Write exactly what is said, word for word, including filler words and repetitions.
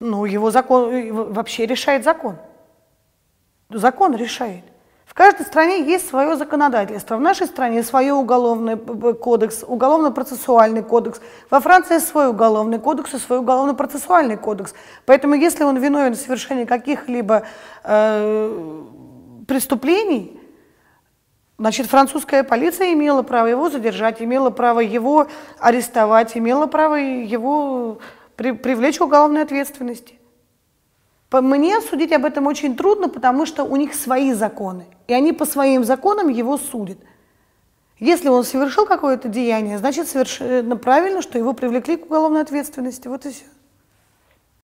Ну, его закон вообще решает закон. Закон решает. В каждой стране есть свое законодательство. В нашей стране свой уголовный кодекс, уголовно-процессуальный кодекс. Во Франции свой уголовный кодекс и свой уголовно-процессуальный кодекс. Поэтому если он виновен в совершении каких-либо э, преступлений, значит, французская полиция имела право его задержать, имела право его арестовать, имела право его при, привлечь к уголовной ответственности. Мне судить об этом очень трудно, потому что у них свои законы, и они по своим законам его судят. Если он совершил какое-то деяние, значит, совершенно правильно, что его привлекли к уголовной ответственности. Вот и все.